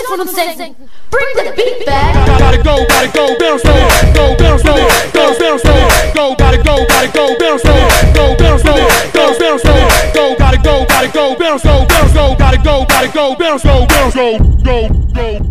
that's what I'm saying. Bring the beat back. Gotta go, bounce slow, go bounce slow, go bounce slow, go gotta go, bounce slow, go bounce slow, go bounce slow, go gotta go, bounce slow, gotta go, bounce slow, go.